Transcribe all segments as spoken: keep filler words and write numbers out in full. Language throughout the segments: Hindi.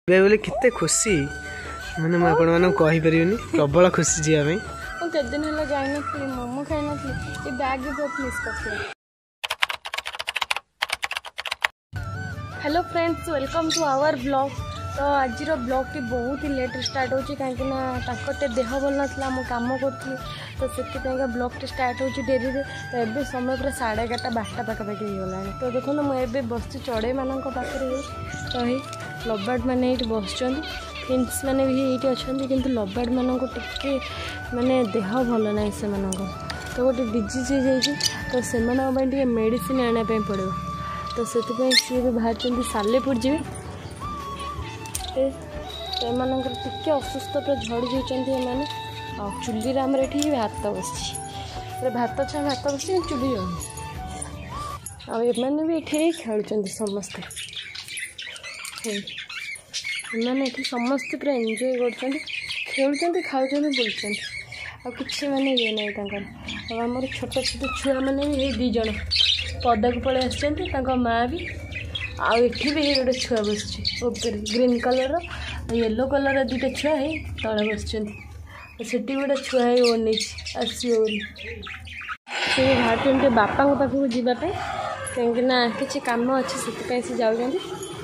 बोले केते खुशी मैंने मुझे आपण मानक कहि परियोनी प्रबल खुशी जिया में मु के दिन हला जाई नथली मोमो खाई नथली ए बैग भी बहुत मिस करथि। Hello friends, welcome to our blog. तो आज ब्लॉग टी बहुत ही लेट स्टार्ट होची काहे ना ताकते देह भल नथला मु काम करथि तो सेति पेगा ब्लॉग टी स्टार्ट होची डेरी रे। तो एबे समय पूरा साढ़े एगारटा बारटा पाखा पाखी हो गलानी। तो देखो ना मु एबे बसची चढ़े मानक पाखरे तो ही लबार्ड मैंने ये बसचन फिन्स मैंने भी ये अच्छा कि लबार्ड मानक टिके माने देह भल ना से तो गोटे डिजीज हो जाए तो से मेडिसिन आने पड़ो तो से सी भी बाहर सालेपुर जी टे असुस्थ पूरा झड़ी जाने आ चुली आम ये भात बस भात छा भात बस चुली आने भी ये खेलुं समस्ते मैंने ये समस्ते पूरा एंजॉय कर खेलुं खाऊँ बुलूँ आ कि मैंने ये ना आम छोट छोट छुआ मैंने भी ये दीज पदा को पलि आस माँ भी आठी भी गोटे छुआ बस ग्रीन कलर येलो कलर दुटा छुआ है तले बस सेठी गोटे छुआ है ओन आसो से बाहर बापा पाखक जावाई कहीं किसी कम अच्छे से जाऊँ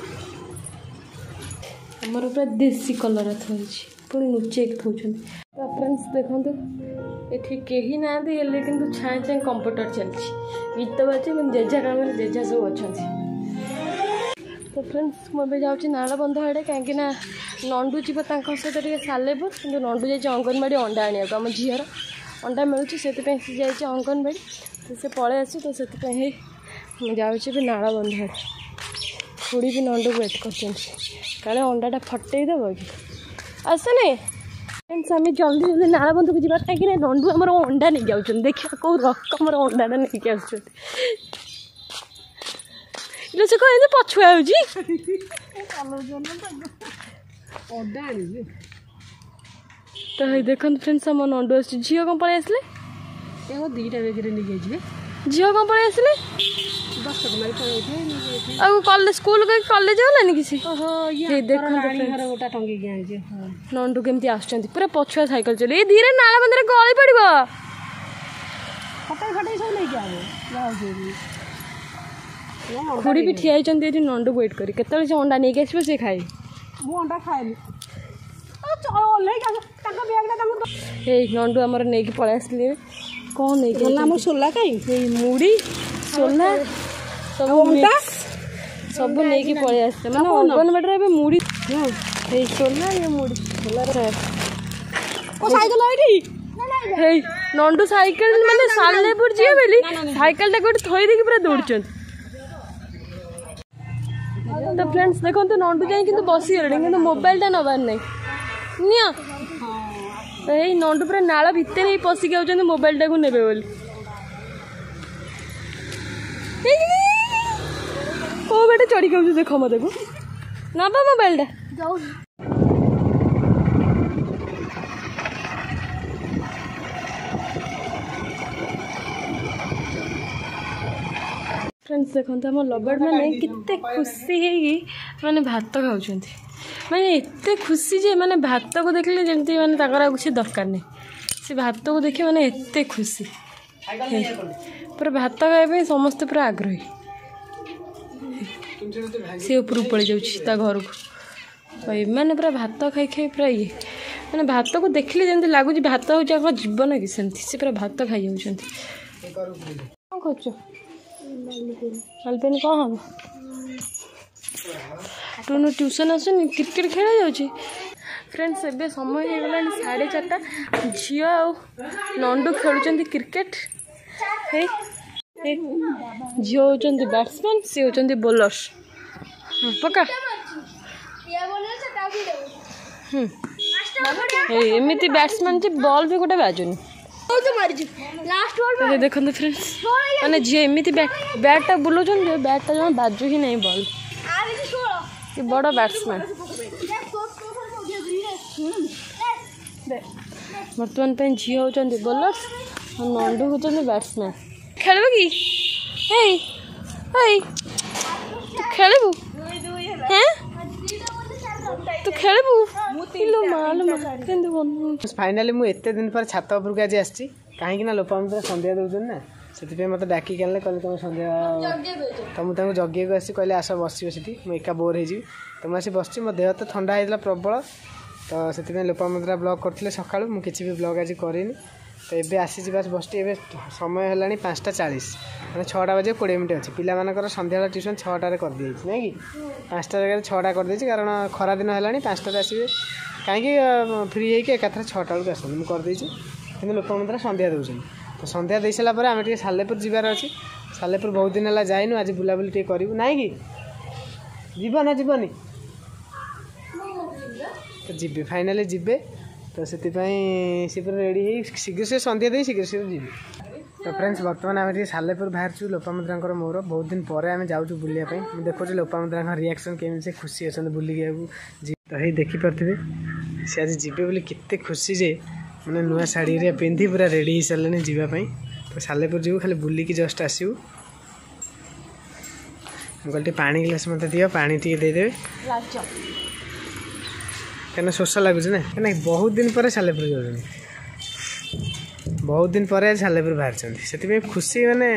आमर पूरा देसी कलर थी पुणी लुचेक थोड़ी। तो फ्रेंड्स देखो ये कहीं ना कि छाए छाए कंप्यूटर चलती गीत बाजे जेजा कम जेजा सब अच्छा। तो फ्रेंड्स मुझे जाऊँगी नालबंध आड़े कहीं नंडू जी सहित सालेपुर कि नंडू जाइए अंगनवाड़ी अंडा आने आम झीर अंडा मिलूँ से जाइए अंगनवाड़ी तो से पलि आस तो से मुझे भी नालबंध आड़े खुड़ी भी नंडू वेट कर अंडाटा फटेदब कि आसने फ्रेंड्स आम जल्दी जल्दी नालबंध को जावा कहीं नंडू आम अंडा नहीं जाऊँ देखा कौ रकम अंडाटा नहीं आस कह पछुआ तो देखो फ्रेंड्स आम नंडू आस झील कौन पलि आसले दीटा बेगे नहीं झील कौन पलि आसले कॉलेज स्कूल कॉलेज गलानी किसी नंडू केमती आस पूरा पछुआ साइकिल चले धीरे नालबंध गली पड़ो खुड़ी भी ठिया होती नंडू वेट कर केत अंडा नहीं आसो सी खाए अंडा खाए नंडू आमर नहीं पलि आसले कौन नहीं सोला कहीं मुड़ी सोला सब सब नहीं पलि आस मैंने अंगनवाड़ी मुड़ी सोला ये मुड़ी नंडू साइकिल मैंने सालेपुर जी बोली साइकिल टा गोटे थई देखी पूरा दौड़। तो फ्रेंड्स देखो तो नंडू जाए कि बसी गले कि मोबाइल टा नबार नहीं निया तो ये नंडू पूरा नाल भितर ही पशिक आउट मोबाइल टाक ने को बेटे चढ़ी के देख मत को नबा मोबाइल टा फ्रेंड्स देखते आम लबार्ड मैंने केते खुशी है मैंने भात खाऊँ मैंने एत खुशी जे मैंने भात को देखले जमती मैंने कुछ दरकार नहीं से भात को देखिए मैंने एत खुशी पूरा भात खाया समस्ते पूरा आग्रही सी ऊपर पड़ जा घर को मैंने पूरा भात खाई खाई पूरा ये मैंने भात को देखले जमी लगुच भात हूँ जीवन कि सेमती से पूरा भात खाई जाऊँ कौन कर मालपेन कौन हम टूनू ट्यूशन आसुनी क्रिकेट खेला जाऊँगी। फ्रेंड्स एबे समय हो गला साढ़े चार्टा झील आ नंडू खेलुं क्रिकेट है झील होती बैट्समैन सी होती बोलर्स पका एमती बैट्समैन जे बॉल भी गोटे बाजुनी देखो फ्रेंड्स मैंने झील एमती बैटा बुलाऊँ बैटा जमा बाजू ही नहीं बॉल कि बड़ बैट्समैन बर्तमान पे झील होती बोलर्स और नंडू होती बैट्समैन खेल कि खेलू हैं तू खेलबू इलो माल केंदे बन फाइनाली मु एते दिन पर छात उपरକୁ आजी आछि काहे कि ना लोपामुद्रा संध्या दउछन ना सेति पे मते डाकी केले कहले तुम संध्या त मु तांको जगिए को आसी कहले आस बसियो सेति मु एका बोर हे जी तुम आसी बसछि मो देह त ठंडा हैला प्रबल तो सेति पे लोपामुद्रा ब्लॉग करथिले सकाळु मु किछि भी ब्लॉग आजी करिनी तो एबे आसी जी बस बसटी एबे समय हलानी पाँचटा चालीस माने छटा बजे बीस मिनिट अछि पिला मानकर संध्या ट्यूशन छटा रे कर दी नै कि पाँचटा जगह छटा कर दी कारण खरा दिन हलानी पाँचटा रे आसीबे काहे कि फ्री हे कि एकाथरा छटा बेलू आसन मु कर दी छी किंतु लोपामुद्रा संध्या दउछन तो संध्या दे सारा पर आम टे सालेपुर जीवार अच्छी सालेपुर बहुत दिन है जाइनु आज बुलाबुली टे करूँ ना कि जीव ना जीवनी तो जी फाइनाली जीवे तो से सी रेडी शीघ्र से संध्या दे शीघ्र शीघ्र जी तो फ्रेंड्स बर्तमान आम सालेपुर बाहर लोपामुद्रा मोर बहुत दिन पर आम जाऊँ बुलापी मुझे देखो लोपामुद्रा रिएक्शन केमी से खुशी अच्छा बुलिक तो ये देखिपे सी आज जीवे बोली केते खुशी जे मैंने नुआ शाढ़ी रे पिंधि पूरा रेडी हो सारे जीवाई तो सालेपुर जीव खाली बुलिकी जस्ट आसू मुझे पानी गिलास मत दियो पानी टी देदेवे क्या शोष लगुच ना क्या बहुत दिन पर सालेपुर जाऊँ बहुत दिन पर सालेपुर बाहर से खुशी माने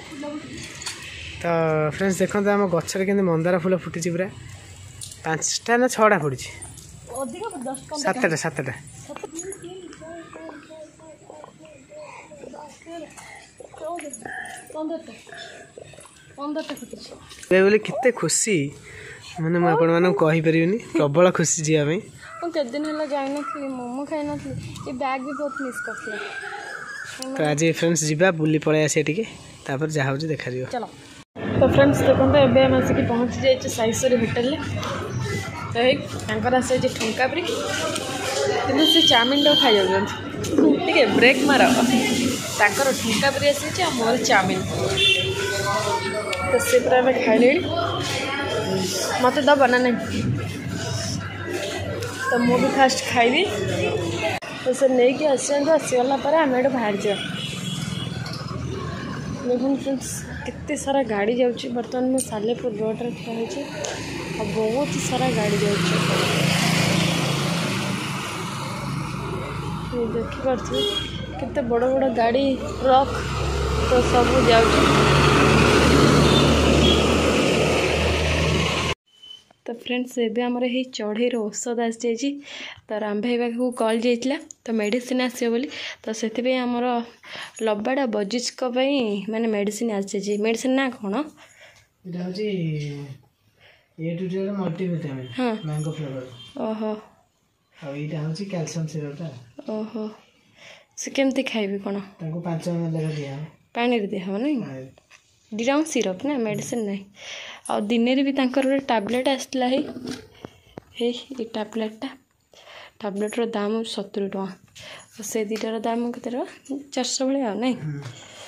तो फ्रेंड्स देखो आम गचर के मंदार फूल फुटी पूरा पाँचटा ना छटा फुटी सातटा सातटा बोले केते खुशी मैंने मुझे आपण मानक कहीपरिनी प्रबल खुशी जावाई केते दिन है जाई नथली मोमो खाई नथली ये बैग भी बहुत मिस करथला तो आज फ्रेंड्स जीवा बुली पळे आसे टिके तापर जा होची देखा दियो चलो तो फ्रेंड्स देखो तो एबे हम आसी पहुंच जाय छ साइसरी होटल ले तो एक तांकर आसे जे ठुमका ब्रेक किंतु से चाउमीन तो खाई जाउछन ठीक है ब्रेक मारो तांकर ठुमका ब्रेक आसी छ मोर चाउमीन तो से पूरा में खाई ले मत द बना नहीं तो मु भी फास्ट खाइबी तो से नहीं कि आसी आसीगला पर आम एट बाहर जा देखो फ्रेंड्स केते सारा गाड़ी जाऊँगी बर्तमान मैं सालेपुर रोड रे ठहरी और बहुत सारा गाड़ी जाऊँगी देखिपे केते बड़ बड़ गाड़ी ट्रक तो सब जाऊँगी तो फ्रेंड्स एबे हमर हे चढ़ेर औषध आसी जाइए तो राम भाई पाखु कल जाइला तो मेडिसिन आसो बोली तो से आमर लबाड़ा बजिज माने मेडिसिन आसी जाइए मेडिसिन ना कौन हाँ ओहो ओहो से केमती खाइबी कौन पानी दिया ना दिरा सिरप ना मेडिसिन ना आ दिन भी गोटे टैबलेट आसला है ये टैबलेटा टैबलेटर दाम सतुरी टका से दुटार दाम के चार सौ भाया ना